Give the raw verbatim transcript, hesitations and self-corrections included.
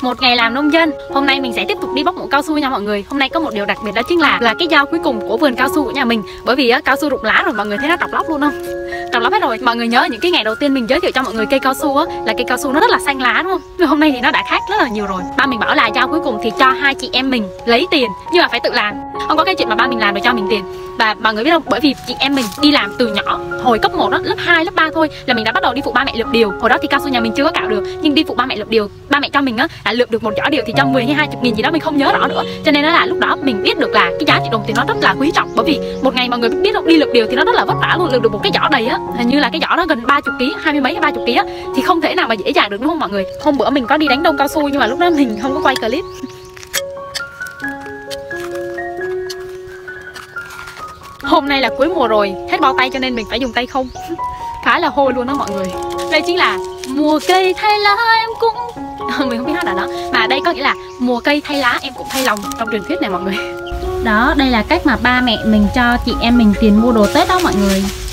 Một ngày làm nông dân. Hôm nay mình sẽ tiếp tục đi bóc mũ cao su nha mọi người. Hôm nay có một điều đặc biệt đó chính là là cái dao cuối cùng của vườn cao su của nhà mình. Bởi vì á, cao su rụng lá rồi, mọi người thấy nó trọc lóc luôn không? Trọc lóc hết rồi. Mọi người nhớ những cái ngày đầu tiên mình giới thiệu cho mọi người cây cao su á, là cây cao su nó rất là xanh lá đúng không? Nhưng hôm nay thì nó đã khác rất là nhiều rồi. Ba mình bảo là dao cuối cùng thì cho hai chị em mình lấy tiền, nhưng mà phải tự làm. Không có cái chuyện mà ba mình làm để cho mình tiền. Và mọi người biết không, bởi vì chị em mình đi làm từ nhỏ, hồi cấp một đó, lớp hai, lớp ba thôi là mình đã bắt đầu đi phụ ba mẹ lượm điều. Hồi đó thì cao su nhà mình chưa có cạo được, nhưng đi phụ ba mẹ lượm điều, ba mẹ cho mình á là lượm được một giỏ điều thì cho mười hay hai mươi nghìn gì đó, mình không nhớ rõ nữa. Cho nên là lúc đó mình biết được là cái giá trị đồng tiền nó rất là quý trọng. Bởi vì một ngày mọi người biết không, đi lượm điều thì nó rất là vất vả luôn. Lượm được một cái giỏ đầy á, hình như là cái giỏ nó gần ba mươi ký, hai mươi mấy hay ba mươi ký á, thì không thể nào mà dễ dàng được đúng không mọi người? Hôm bữa mình có đi đánh đông cao su nhưng mà lúc đó mình không có quay clip. Hôm nay là cuối mùa rồi, hết bao tay cho nên mình phải dùng tay không. Khá là hôi luôn đó mọi người. Đây chính là mùa cây thay lá em cũng mình không biết hát ở đó, mà đây có nghĩa là mùa cây thay lá em cũng thay lòng trong truyền thuyết này mọi người. Đó, đây là cách mà ba mẹ mình cho chị em mình tiền mua đồ Tết đó mọi người.